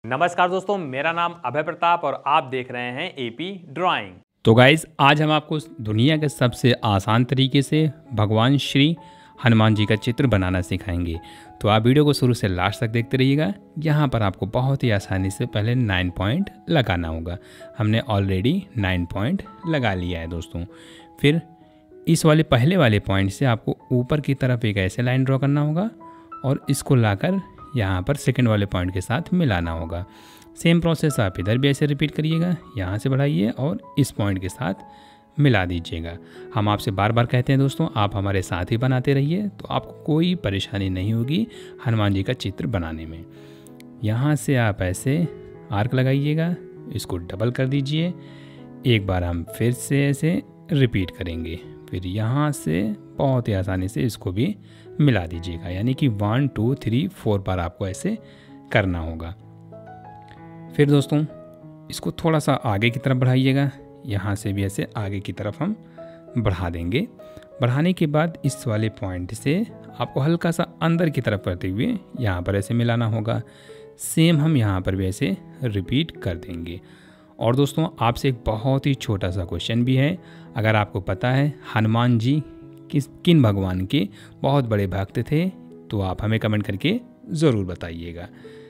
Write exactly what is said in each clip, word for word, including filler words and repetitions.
नमस्कार दोस्तों, मेरा नाम अभय प्रताप और आप देख रहे हैं एपी ड्राइंग। तो गाइज़ आज हम आपको दुनिया के सबसे आसान तरीके से भगवान श्री हनुमान जी का चित्र बनाना सिखाएंगे। तो आप वीडियो को शुरू से लास्ट तक देखते रहिएगा। यहाँ पर आपको बहुत ही आसानी से पहले नाइन पॉइंट लगाना होगा। हमने ऑलरेडी नाइन पॉइंट लगा लिया है दोस्तों। फिर इस वाले पहले वाले पॉइंट से आपको ऊपर की तरफ एक ऐसे लाइन ड्रॉ करना होगा और इसको लाकर यहाँ पर सेकंड वाले पॉइंट के साथ मिलाना होगा। सेम प्रोसेस आप इधर भी ऐसे रिपीट करिएगा। यहाँ से बढ़ाइए और इस पॉइंट के साथ मिला दीजिएगा। हम आपसे बार बार कहते हैं दोस्तों, आप हमारे साथ ही बनाते रहिए तो आपको कोई परेशानी नहीं होगी हनुमान जी का चित्र बनाने में। यहाँ से आप ऐसे आर्क लगाइएगा, इसको डबल कर दीजिए। एक बार हम फिर से ऐसे रिपीट करेंगे। फिर यहाँ से बहुत ही आसानी से इसको भी मिला दीजिएगा, यानी कि वन टू थ्री फोर बार आपको ऐसे करना होगा। फिर दोस्तों इसको थोड़ा सा आगे की तरफ बढ़ाइएगा। यहाँ से भी ऐसे आगे की तरफ हम बढ़ा देंगे। बढ़ाने के बाद इस वाले पॉइंट से आपको हल्का सा अंदर की तरफ करते हुए यहाँ पर ऐसे मिलाना होगा। सेम हम यहाँ पर भी ऐसे रिपीट कर देंगे। और दोस्तों आपसे एक बहुत ही छोटा सा क्वेश्चन भी है। अगर आपको पता है हनुमान जी किस किन भगवान के बहुत बड़े भक्त थे तो आप हमें कमेंट करके ज़रूर बताइएगा।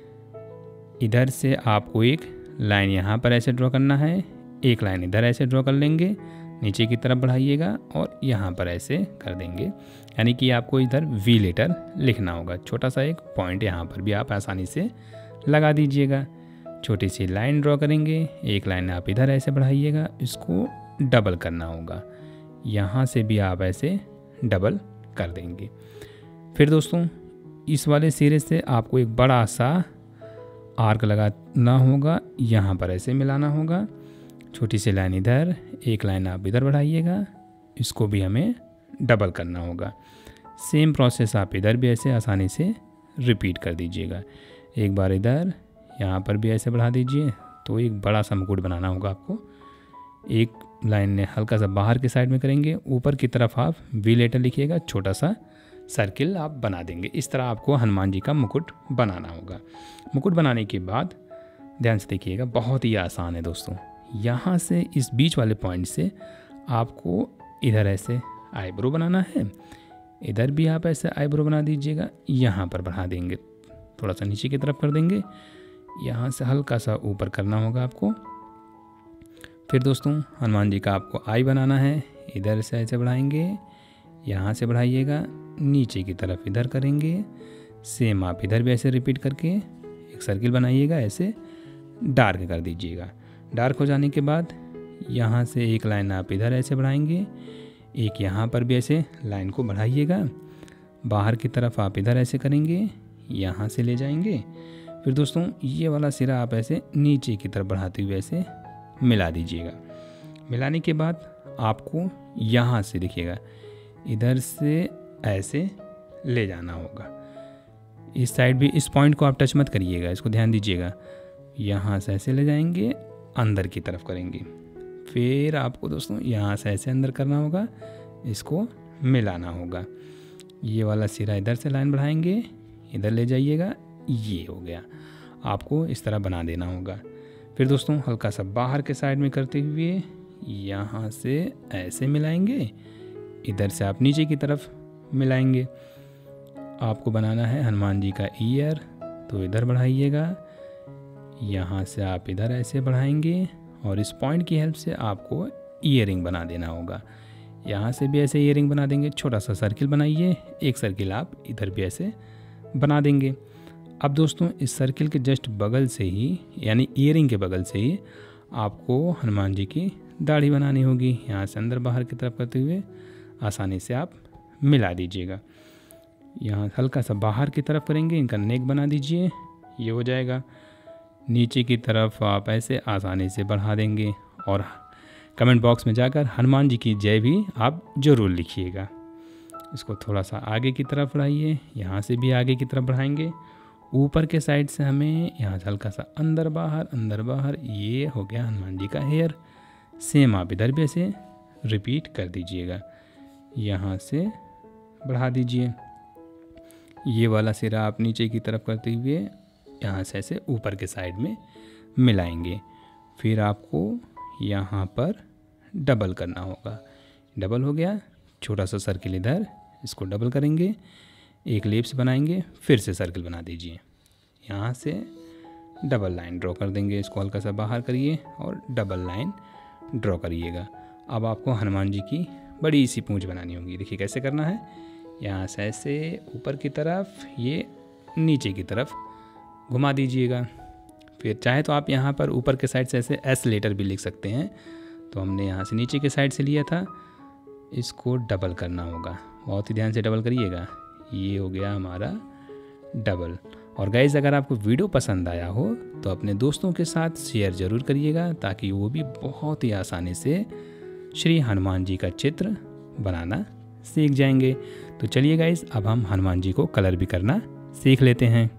इधर से आपको एक लाइन यहाँ पर ऐसे ड्रॉ करना है, एक लाइन इधर ऐसे ड्रॉ कर लेंगे, नीचे की तरफ बढ़ाइएगा और यहाँ पर ऐसे कर देंगे, यानी कि आपको इधर वी लेटर लिखना होगा। छोटा सा एक पॉइंट यहाँ पर भी आप आसानी से लगा दीजिएगा। छोटी सी लाइन ड्रॉ करेंगे, एक लाइन आप इधर ऐसे बढ़ाइएगा, इसको डबल करना होगा। यहाँ से भी आप ऐसे डबल कर देंगे। फिर दोस्तों इस वाले सिरे से आपको एक बड़ा सा आर्क लगाना होगा, यहाँ पर ऐसे मिलाना होगा। छोटी सी लाइन इधर, एक लाइन आप इधर बढ़ाइएगा, इसको भी हमें डबल करना होगा। सेम प्रोसेस आप इधर भी ऐसे आसानी से रिपीट कर दीजिएगा। एक बार इधर, यहाँ पर भी ऐसे बढ़ा दीजिए। तो एक बड़ा सा मुकुट बनाना होगा आपको। एक लाइन ने हल्का सा बाहर के साइड में करेंगे, ऊपर की तरफ आप वी लेटर लिखिएगा, छोटा सा सर्किल आप बना देंगे। इस तरह आपको हनुमान जी का मुकुट बनाना होगा। मुकुट बनाने के बाद ध्यान से देखिएगा, बहुत ही आसान है दोस्तों। यहाँ से इस बीच वाले पॉइंट से आपको इधर ऐसे आईब्रो बनाना है, इधर भी आप ऐसे आईब्रो बना दीजिएगा। यहाँ पर बढ़ा देंगे, थोड़ा सा नीचे की तरफ कर देंगे, यहाँ से हल्का सा ऊपर करना होगा आपको। फिर दोस्तों हनुमान जी का आपको आई बनाना है, इधर से ऐसे बढ़ाएंगे, यहाँ से बढ़ाइएगा, नीचे की तरफ इधर करेंगे। सेम आप इधर भी ऐसे रिपीट करके एक सर्किल बनाइएगा, ऐसे डार्क कर दीजिएगा। डार्क हो जाने के बाद यहाँ से एक लाइन आप इधर ऐसे बढ़ाएंगे, एक यहाँ पर भी ऐसे लाइन को बढ़ाइएगा। बाहर की तरफ आप इधर ऐसे करेंगे, यहाँ से ले जाएंगे। फिर दोस्तों ये वाला सिरा आप ऐसे नीचे की तरफ बढ़ाते हुए ऐसे मिला दीजिएगा। मिलाने के बाद आपको यहाँ से देखिएगा, इधर से ऐसे ले जाना होगा। इस साइड भी इस पॉइंट को आप टच मत करिएगा, इसको ध्यान दीजिएगा। यहाँ से ऐसे ले जाएंगे, अंदर की तरफ करेंगे। फिर आपको दोस्तों यहाँ से ऐसे अंदर करना होगा, इसको मिलाना होगा। ये वाला सिरा इधर से लाइन बढ़ाएंगे, इधर ले जाइएगा, ये हो गया। आपको इस तरह बना देना होगा। फिर दोस्तों हल्का सा बाहर के साइड में करते हुए यहाँ से ऐसे मिलाएंगे, इधर से आप नीचे की तरफ मिलाएंगे। आपको बनाना है हनुमान जी का ईयर, तो इधर बढ़ाइएगा, यहाँ से आप इधर ऐसे बढ़ाएंगे और इस पॉइंट की हेल्प से आपको ईयरिंग बना देना होगा। यहाँ से भी ऐसे ईयरिंग बना देंगे। छोटा सा सर्किल बनाइए, एक सर्किल आप इधर भी ऐसे बना देंगे। अब दोस्तों इस सर्किल के जस्ट बगल से ही, यानी ईयरिंग के बगल से ही आपको हनुमान जी की दाढ़ी बनानी होगी। यहाँ से अंदर बाहर की तरफ करते हुए आसानी से आप मिला दीजिएगा। यहाँ हल्का सा बाहर की तरफ करेंगे, इनका नेक बना दीजिए, ये हो जाएगा। नीचे की तरफ आप ऐसे आसानी से बढ़ा देंगे और कमेंट बॉक्स में जाकर हनुमान जी की जय भी आप ज़रूर लिखिएगा। इसको थोड़ा सा आगे की तरफ बढ़ाइए, यहाँ से भी आगे की तरफ बढ़ाएंगे। ऊपर के साइड से हमें यहाँ से हल्का सा अंदर बाहर अंदर बाहर, ये हो गया हनुमान जी का हेयर। सेम आप इधर भी ऐसे रिपीट कर दीजिएगा। यहाँ से बढ़ा दीजिए, ये वाला सिरा आप नीचे की तरफ करते हुए यहाँ से ऐसे ऊपर के साइड में मिलाएंगे। फिर आपको यहाँ पर डबल करना होगा। डबल हो गया, छोटा सा सर्किल इधर, इसको डबल करेंगे, एक एलिप्स बनाएंगे, फिर से सर्किल बना दीजिए। यहाँ से डबल लाइन ड्रॉ कर देंगे, इसको हल्का सा बाहर करिए और डबल लाइन ड्रॉ करिएगा। अब आपको हनुमान जी की बड़ी सी पूंछ बनानी होगी। देखिए कैसे करना है, यहाँ से ऐसे ऊपर की तरफ, ये नीचे की तरफ घुमा दीजिएगा। फिर चाहे तो आप यहाँ पर ऊपर के साइड से ऐसे एस लेटर भी लिख सकते हैं। तो हमने यहाँ से नीचे के साइड से लिया था, इसको डबल करना होगा, बहुत ही ध्यान से डबल करिएगा। ये हो गया हमारा डबल। और गाइज़ अगर आपको वीडियो पसंद आया हो तो अपने दोस्तों के साथ शेयर ज़रूर करिएगा, ताकि वो भी बहुत ही आसानी से श्री हनुमान जी का चित्र बनाना सीख जाएंगे। तो चलिए गाइज़ अब हम हनुमान जी को कलर भी करना सीख लेते हैं।